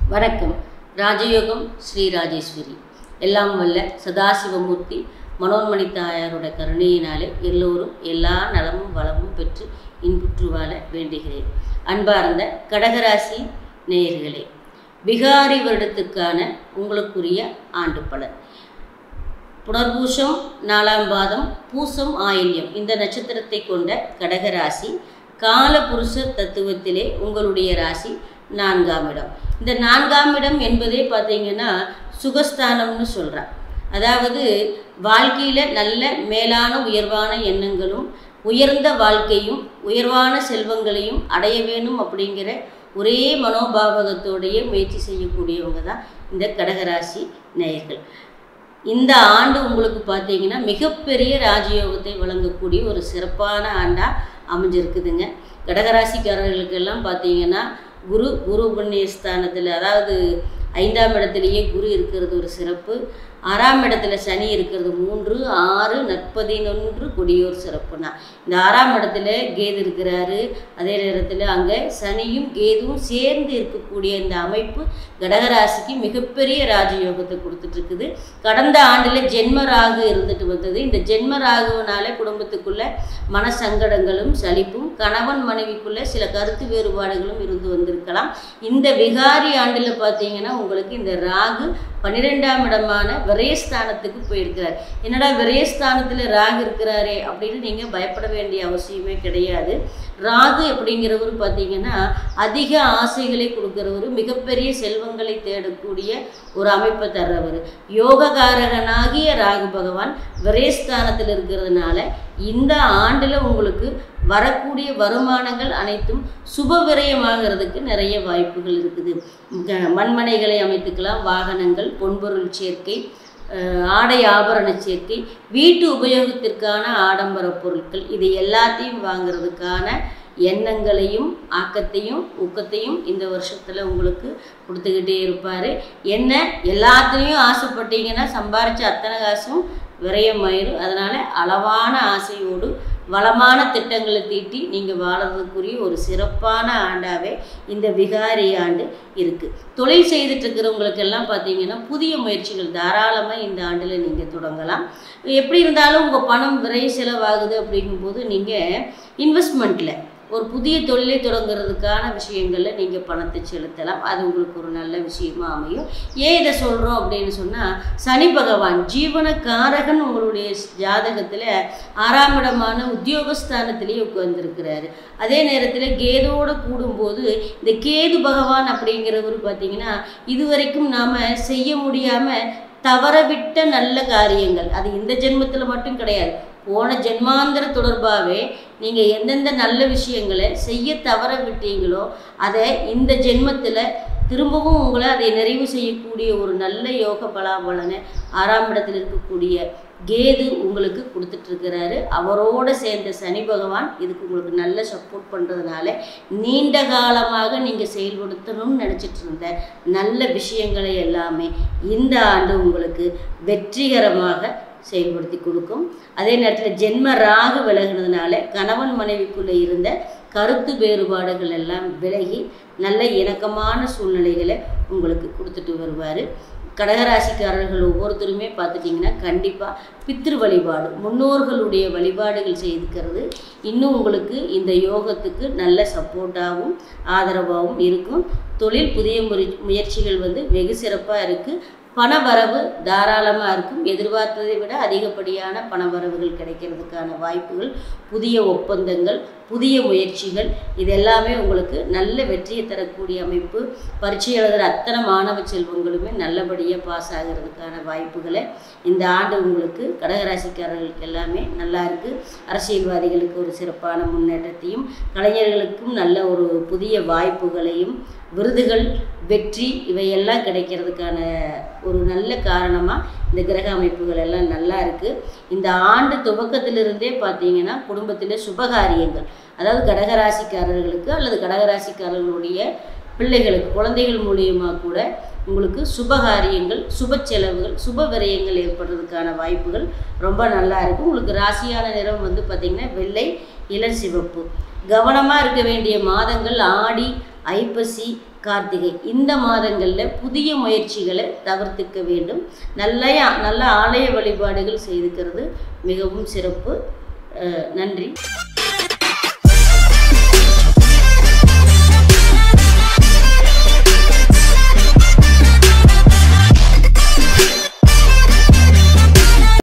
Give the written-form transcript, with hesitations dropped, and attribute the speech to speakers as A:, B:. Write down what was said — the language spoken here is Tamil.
A: வணக்கம். ராஜயோகம் ஸ்ரீ ராஜேஸ்வரி. எல்லாம் வல்ல சதாசிவமூர்த்தி மனோன்மணி தாயாரோட கருணையினாலே எல்லோரும் எல்லா நலமும் வளமும் பெற்று இன்புற்று வாழ வேண்டுகிறேன். அன்பார்ந்த கடகராசி நேயர்களே, விகாரி வருடத்துக்கான உங்களுக்குரிய ஆண்டு பலன். புனர்பூசம் 4ஆம் பாதம், பூசம், ஆயில்யம் இந்த நட்சத்திரத்தை கொண்ட கடகராசி காலபுருஷ தத்துவத்திலே உங்களுடைய ராசி 4ஆம் இடம். இந்த 4ஆம் இடம் என்பதே பார்த்தீங்கன்னா சுகஸ்தானம்னு சொல்கிறான். அதாவது வாழ்க்கையில் நல்ல மேலான உயர்வான எண்ணங்களும் உயர்ந்த வாழ்க்கையும் உயர்வான செல்வங்களையும் அடைய வேணும் அப்படிங்கிற ஒரே மனோபாவகத்தோடைய முயற்சி செய்யக்கூடியவங்க தான் இந்த கடகராசி நேயர்கள். இந்த ஆண்டு உங்களுக்கு பார்த்தீங்கன்னா மிகப்பெரிய ராஜயோகத்தை வழங்கக்கூடிய ஒரு சிறப்பான ஆண்டாக அமைஞ்சிருக்குதுங்க. கடகராசிக்காரர்களுக்கெல்லாம் பார்த்தீங்கன்னா குரு புண்ணியஸ்தானத்தில், அதாவது 5ஆம் இடத்துலையே குரு இருக்கிறது ஒரு சிறப்பு. 6ஆம் இடத்துல சனி இருக்கிறது 3, 6 நற்பதினொன்று கொடியோர் சிறப்புனா. இந்த 6ஆம் இடத்துல கேது இருக்கிறாரு. அதே நேரத்தில் அங்கே சனியும் கேதுவும் சேர்ந்து இருக்கக்கூடிய இந்த அமைப்பு கடகராசிக்கு மிகப்பெரிய ராஜயோகத்தை கொடுத்துட்ருக்குது. கடந்த ஆண்டில் ஜென்மராகு இருந்துட்டு வந்தது. இந்த ஜென்மராகுனால குடும்பத்துக்குள்ள மனசங்கடங்களும் சலிப்பும் கணவன் மனைவிக்குள்ள சில கருத்து வேறுபாடுகளும் இருந்து வந்திருக்கலாம். இந்த விகாரி ஆண்டில் பார்த்தீங்கன்னா உங்களுக்கு இந்த ராகு 12ஆம் இடமான விரயஸ்தானத்துக்கு போயிருக்கிறார். என்னடா விரயஸ்தானத்தில் ராகு இருக்கிறாரே அப்படின்னு நீங்கள் பயப்பட வேண்டிய அவசியமே கிடையாது. ராகு அப்படிங்கிறவர் பார்த்தீங்கன்னா அதிக ஆசைகளை கொடுக்குறவர், மிகப்பெரிய செல்வங்களை தேடக்கூடிய ஒரு அமைப்பை தர்றவர். யோககாரகனாகிய ராகு பகவான் விரயஸ்தானத்தில் இருக்கிறதுனால இந்த ஆண்டில் உங்களுக்கு வரக்கூடிய வருமானங்கள் அனைத்தும் சுப விரயமாகிறதுக்கு நிறைய வாய்ப்புகள் இருக்குது. மண்மனைகளை அமைத்துக்கலாம், வாகனங்கள், பொன்பொருள் சேர்க்கை, ஆடை ஆபரண சேர்க்கை, வீட்டு உபயோகத்திற்கான ஆடம்பர பொருட்கள், இது எல்லாத்தையும் வாங்கிறதுக்கான எண்ணங்களையும் ஆக்கத்தையும் ஊக்கத்தையும் இந்த வருஷத்தில் உங்களுக்கு கொடுத்துக்கிட்டே இருப்பார். என்ன எல்லாத்துலேயும் ஆசைப்பட்டீங்கன்னா சம்பாரித்த அத்தனை காசும் விரயமாயிரும். அதனால் அளவான ஆசையோடு வளமான திட்டங்களை தீட்டி நீங்கள் வாழறதுக்குரிய ஒரு சிறப்பான ஆண்டாகவே இந்த விகாரி ஆண்டு இருக்குது. தொழில் செய்துட்டுருக்கிறவங்களுக்கெல்லாம் பார்த்தீங்கன்னா புதிய முயற்சிகள் தாராளமாக இந்த ஆண்டில் நீங்கள் தொடங்கலாம். எப்படி இருந்தாலும் உங்கள் பணம் விரை செலவாகுது அப்படிங்கும்போது நீங்கள் இன்வெஸ்ட்மெண்ட்டில் ஒரு புதிய தொழிலை தொடங்குறதுக்கான விஷயங்களில் நீங்கள் பணத்தை செலுத்தலாம். அது உங்களுக்கு ஒரு நல்ல விஷயமா அமையும். ஏன் இதை சொல்கிறோம் அப்படின்னு சொன்னால், சனி பகவான் ஜீவனக்காரகன் உங்களுடைய ஜாதகத்தில் 6ஆம் இடமான உத்தியோகஸ்தானத்திலேயே உட்கார்ந்துருக்கிறாரு. அதே நேரத்தில் கேதுவோடு கூடும்போது இந்த கேது பகவான் அப்படிங்கிறவர் பார்த்திங்கன்னா இதுவரைக்கும் நாம் செய்ய முடியாமல் தவறவிட்ட நல்ல காரியங்கள், அது இந்த ஜென்மத்தில் மட்டும் கிடையாது, போன ஜென்மாந்திர தொடர்பாகவே நீங்கள் எந்தெந்த நல்ல விஷயங்களை செய்ய தவற விட்டீங்களோ அதை இந்த ஜென்மத்தில் திரும்பவும் உங்களை அதை நிறைவு செய்யக்கூடிய ஒரு நல்ல யோக பலாபலனை 6ஆம் இடத்தில் இருக்கக்கூடிய கேது உங்களுக்கு கொடுத்துட்ருக்கிறாரு. அவரோடு சேர்ந்த சனி பகவான் இதுக்கு உங்களுக்கு நல்ல சப்போர்ட் பண்ணுறதுனால நீண்ட காலமாக நீங்கள் செயல்படுத்தணும்னு நினச்சிட்டு இருந்த நல்ல விஷயங்களை எல்லாமே இந்த ஆண்டு உங்களுக்கு வெற்றிகரமாக செயல்படுத்தி கொடுக்கும். அதே நேரத்தில் ஜென்ம ராகு விலகினதுனால கணவன் மனைவிக்குள்ளே இருந்த கருத்து வேறுபாடுகள் எல்லாம் விலகி நல்ல இணக்கமான சூழ்நிலைகளை உங்களுக்கு கொடுத்துட்டு வருவார். கடகராசிக்காரர்கள் ஒவ்வொருத்தருமே பார்த்துட்டிங்கன்னா கண்டிப்பாக பித்ரு வழிபாடு, முன்னோர்களுடைய வழிபாடுகள் செய்துக்கிறது இன்னும் உங்களுக்கு இந்த யோகத்துக்கு நல்ல சப்போர்ட்டாகவும் ஆதரவாகவும் இருக்கும். தொழில் புதிய முயற்சிகள் வெகு சிறப்பாக இருக்குது. பணவரவு தாராளமாக இருக்கும். எதிர்பார்த்ததை விட அதிகப்படியான பணவரவுகள் கிடைக்கிறதுக்கான வாய்ப்புகள், புதிய ஒப்பந்தங்கள், புதிய முயற்சிகள், இது எல்லாமே உங்களுக்கு நல்ல வெற்றியை தரக்கூடிய அமைப்பு. பரீட்சை எழுதுகிற அத்தனை மாணவ செல்வங்களுமே நல்லபடியாக பாஸ் ஆகிறதுக்கான வாய்ப்புகளை இந்த ஆண்டு உங்களுக்கு கடகராசிக்காரர்களுக்கு எல்லாமே நல்லா இருக்குது. அரசியல்வாதிகளுக்கு ஒரு சிறப்பான முன்னேற்றத்தையும், கலைஞர்களுக்கும் நல்ல ஒரு புதிய வாய்ப்புகளையும், விருதுகள், வெற்றி இவையெல்லாம் கிடைக்கிறதுக்கான ஒரு நல்ல காரணமாக இந்த கிரக அமைப்புகள் எல்லாம் நல்லா இருக்குது. இந்த ஆண்டு துவக்கத்திலிருந்தே பார்த்தீங்கன்னா குடும்பத்தில் சுபகாரியங்கள், அதாவது கடகராசிக்காரர்களுக்கு அல்லது கடகராசிக்காரர்களுடைய பிள்ளைகளுக்கு குழந்தைகள் மூலியமாக கூட உங்களுக்கு சுபகாரியங்கள், சுப செலவுகள், சுப விரயங்கள் ஏற்படுறதுக்கான வாய்ப்புகள் ரொம்ப நல்லா இருக்கும். உங்களுக்கு ராசியான நிறம் பார்த்திங்கன்னா வெள்ளை, இளஞ்சிவப்பு. கவனமாக இருக்க வேண்டிய மாதங்கள் ஆடி, ஐப்பசி, கார்த்திகை இந்த மாதங்களில் புதிய முயற்சிகளை தவிர்த்துக்க வேண்டும். நல்ல ஆலய வழிபாடுகள் செய்துக்கிறது மிகவும் சிறப்பு. நன்றி.